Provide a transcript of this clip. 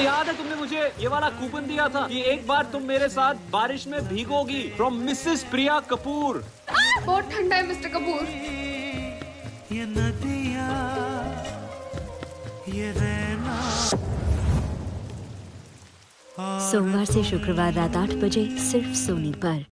याद है तुमने मुझे ये वाला कूपन दिया था कि एक बार तुम मेरे साथ बारिश में भीगोगी, फ्रॉम मिसेस प्रिया कपूर। बहुत ठंडा है मिस्टर कपूर। ये नदियाँ, ये रहना। सोमवार से शुक्रवार रात 8 बजे सिर्फ सोनी पर।